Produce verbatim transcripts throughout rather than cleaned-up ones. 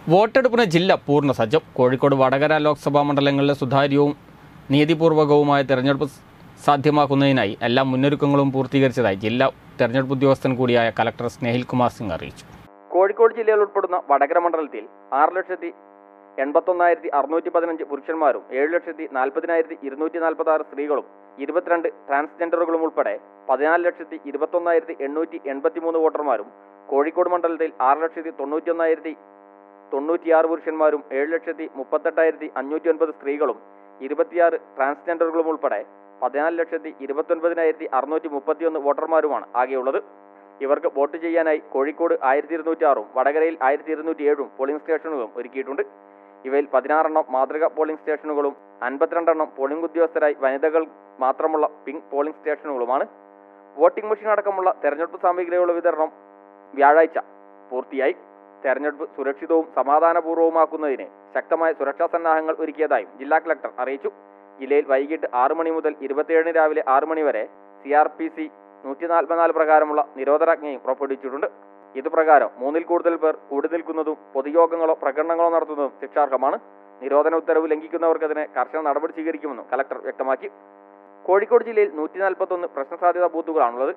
വോട്ടെടുപ്പിന് ജില്ല പൂർണ്ണ സജ്ജം. കോഴിക്കോട് വടകര ലോക്സഭാ മണ്ഡലങ്ങളിലെ സുതാര്യവും നീതിപൂർവകവുമായ തെരഞ്ഞെടുപ്പ് സാധ്യമാക്കുന്നതിനായി എല്ലാ മുന്നൊരുക്കങ്ങളും പൂർത്തീകരിച്ചതായി ജില്ലാ തെരഞ്ഞെടുപ്പ് ഉദ്യോഗസ്ഥൻ കൂടിയായ കലക്ടർ സ്നേഹിൽ കുമാർ സിംഗ് അറിയിച്ചു. കോഴിക്കോട് ജില്ലയിൽ ഉൾപ്പെടുന്ന വടകര മണ്ഡലത്തിൽ ആറ് ലക്ഷത്തി എൺപത്തൊന്നായിരത്തി അറുന്നൂറ്റി പതിനഞ്ച് പുരുഷന്മാരും ഏഴ് ലക്ഷത്തി നാൽപ്പതിനായിരത്തി ഇരുന്നൂറ്റി നാൽപ്പത്തി ആറ് സ്ത്രീകളും ഇരുപത്തിരണ്ട് ട്രാൻസ്ജെൻഡറുകളും ഉൾപ്പെടെ പതിനാല് ലക്ഷത്തി ഇരുപത്തൊന്നായിരത്തി എണ്ണൂറ്റി എൺപത്തി മൂന്ന് വോട്ടർമാരും കോഴിക്കോട് മണ്ഡലത്തിൽ ആറ് ലക്ഷത്തി തൊണ്ണൂറ്റി ഒന്നായിരത്തി തൊണ്ണൂറ്റിയാറ് പുരുഷന്മാരും ഏഴ് ലക്ഷത്തി മുപ്പത്തെട്ടായിരത്തി അഞ്ഞൂറ്റി ഒൻപത് സ്ത്രീകളും ഇരുപത്തിയാറ് ട്രാൻസ്ജെൻഡറുകളും ഉൾപ്പെടെ പതിനാല് ലക്ഷത്തി ഇരുപത്തൊൻപതിനായിരത്തി അറുന്നൂറ്റി മുപ്പത്തിയൊന്ന് വോട്ടർമാരുമാണ് ആകെയുള്ളത്. ഇവർക്ക് വോട്ട് ചെയ്യാനായി കോഴിക്കോട് ആയിരത്തി ഇരുന്നൂറ്റി ആറും വടകരയിൽ ആയിരത്തി ഇരുന്നൂറ്റി ഏഴും പോളിംഗ് സ്റ്റേഷനുകളും ഒരുക്കിയിട്ടുണ്ട്. ഇവയിൽ പതിനാറെണ്ണം മാതൃക പോളിംഗ് സ്റ്റേഷനുകളും അൻപത്തിരണ്ടെണ്ണം പോളിംഗ് ഉദ്യോഗസ്ഥരായി വനിതകൾ മാത്രമുള്ള പിങ്ക് പോളിംഗ് സ്റ്റേഷനുകളുമാണ്. വോട്ടിംഗ് മെഷീൻ അടക്കമുള്ള തെരഞ്ഞെടുപ്പ് സാമഗ്രികളുടെ വിതരണം വ്യാഴാഴ്ച പൂർത്തിയായി. തെരഞ്ഞെടുപ്പ് സുരക്ഷിതവും സമാധാനപൂർവ്വവുമാക്കുന്നതിന് ശക്തമായ സുരക്ഷാ സന്നാഹങ്ങൾ ഒരുക്കിയതായും ജില്ലാ കളക്ടർ അറിയിച്ചു. ജില്ലയിൽ വൈകിട്ട് ആറ് മണി മുതൽ ഇരുപത്തിയേഴിന് രാവിലെ ആറ് മണി വരെ സി ആർ പി സി നൂറ്റി നാൽപ്പത്തിനാല് പ്രകാരമുള്ള നിരോധനാജ്ഞയും പുറപ്പെടുവിച്ചിട്ടുണ്ട്. ഇതുപ്രകാരം മൂന്നിൽ കൂടുതൽ പേർ കൂടി നിൽക്കുന്നതും പൊതുയോഗങ്ങളോ പ്രകടനങ്ങളോ നടത്തുന്നതും ശിക്ഷാർഹമാണ്. നിരോധന ഉത്തരവ് ലംഘിക്കുന്നവർക്കെതിരെ കർശന നടപടി സ്വീകരിക്കുമെന്നും കലക്ടർ വ്യക്തമാക്കി. കോഴിക്കോട് ജില്ലയിൽ നൂറ്റി നാൽപ്പത്തൊന്ന് പ്രശ്നസാധ്യതാ ബൂത്തുകളാണുള്ളത്.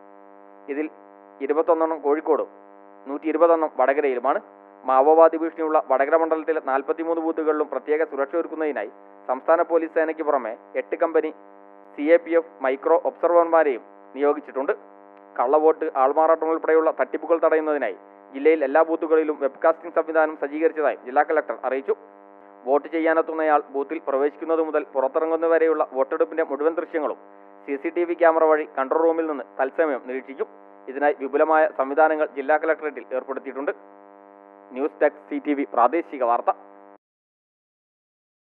ഇതിൽ ഇരുപത്തൊന്നെണ്ണം കോഴിക്കോടും നൂറ്റി ഇരുപതെണ്ണം വടകരയിലുമാണ്. മാവോവാദി ഭീഷണിയുള്ള വടകര മണ്ഡലത്തിലെ നാൽപ്പത്തിമൂന്ന് ബൂത്തുകളിലും പ്രത്യേക സുരക്ഷ ഒരുക്കുന്നതിനായി സംസ്ഥാന പോലീസ് സേനയ്ക്ക് പുറമെ എട്ട് company C A P F micro ഒബ്സർവർമാരെയും നിയോഗിച്ചിട്ടുണ്ട്. കള്ളവോട്ട്, ആൾമാറാട്ടം ഉൾപ്പെടെയുള്ള തട്ടിപ്പുകൾ തടയുന്നതിനായി ജില്ലയിൽ എല്ലാ ബൂത്തുകളിലും വെബ്കാസ്റ്റിംഗ് സംവിധാനം സജ്ജീകരിച്ചതായി ജില്ലാ കളക്ടർ അറിയിച്ചു. വോട്ട് ചെയ്യാനെത്തുന്നയാൾ ബൂത്തിൽ പ്രവേശിക്കുന്നത് മുതൽ പുറത്തിറങ്ങുന്നതുവരെയുള്ള വോട്ടെടുപ്പിന്റെ മുഴുവൻ ദൃശ്യങ്ങളും C C T V camera വഴി കൺട്രോൾ റൂമിൽ നിന്ന് തത്സമയം നിരീക്ഷിക്കും. ഇതിനായി വിപുലമായ സംവിധാനങ്ങൾ ജില്ലാ കളക്ടറേറ്റിൽ ഏർപ്പെടുത്തിയിട്ടുണ്ട്. News desk C T V പ്രാദേശിക വാർത്ത.